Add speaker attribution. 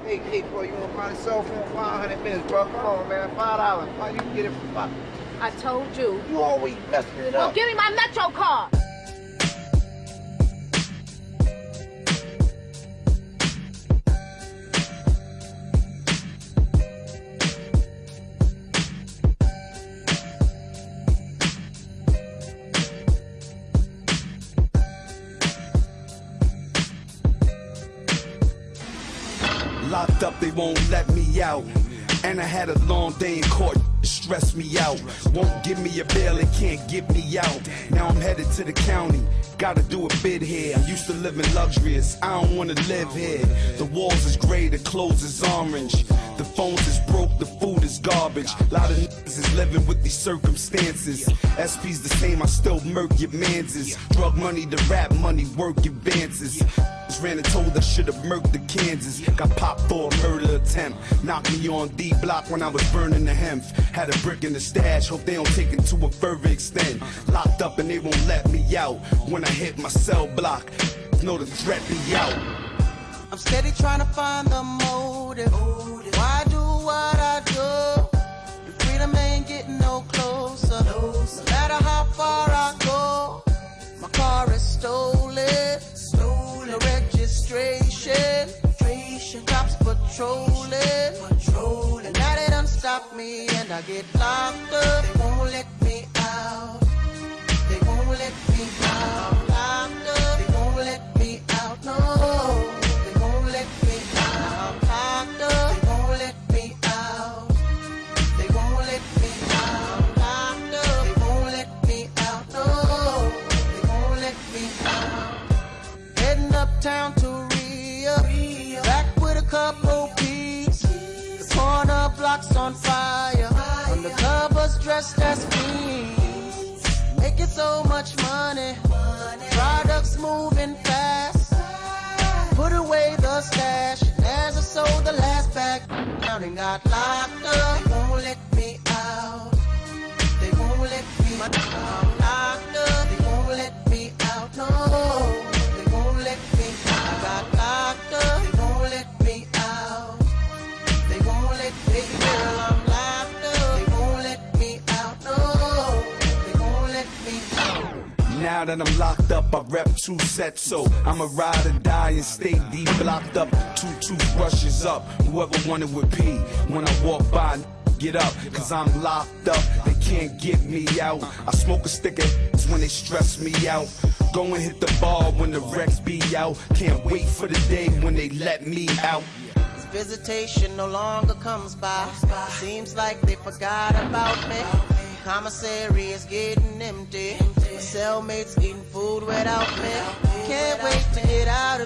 Speaker 1: Hey, boy, you want to buy the cell phone? 500 minutes, bro. Come on, man. $5. Why you can get it for 5?
Speaker 2: I told you.
Speaker 1: You always messing it up.
Speaker 2: Well, give me my Metro card.
Speaker 3: Locked up, they won't let me out. And I had a long day in court, stress me out. Won't give me a bail, and can't get me out. Now I'm headed to the county, gotta do a bid here. I'm used to living luxurious, I don't wanna live here. The walls is gray, the clothes is orange. The phones is broke, the food is garbage. A lot of niggas is living with these circumstances. SP's the same, I still murk your manses. Drug money, the rap money, work advances. Ran and told I should've murked the Kansas. Got popped for a murder attempt. Knocked me on D block when I was burning the hemp. Had a brick in the stash, hope they don't take it to a further extent. Locked up and they won't let me out. When I hit my cell block, know the threat be out.
Speaker 4: I'm steady trying to find the motive. Why do what I do? Your freedom ain't getting no closer. No matter how far I go, my car is stolen. No registration. Cops patrolling. And now they done stop me and I get locked up. They won't let me out. They won't let me out. Locked up. They won't let me out. No. They won't let me out. Locked up. They won't let me out. They won't let me out. Locked up. They won't let me out. No. They won't let me out. Heading uptown to Rio. Back with a couple peeps. The corner block's on fire. Undercovers dressed as queens. Making so much money. Products moving fast. Put away the stash. And as I sold the last bag down and got locked up. They won't let me out. They won't let me out. Locked up. They won't let me out. No. They won't let me out. I got locked up. They won't let me out. They won't let me out. Girl, I'm locked up. They won't let me out. No. They won't let me out.
Speaker 3: Now that I'm locked up, I rep 2 sets, so I'ma ride or die and stay deep blocked up. 2 toothbrushes up, whoever wanted would pee. When I walk by, get up, cause I'm locked up, they can't get me out. I smoke a stick of when they stress me out. Go and hit the bar when the wrecks be out. Can't wait for the day when they let me out.
Speaker 4: Visitation no longer comes by. Seems like they forgot about me. Commissary is getting empty. My cellmates eating food without me. Can't wait to get out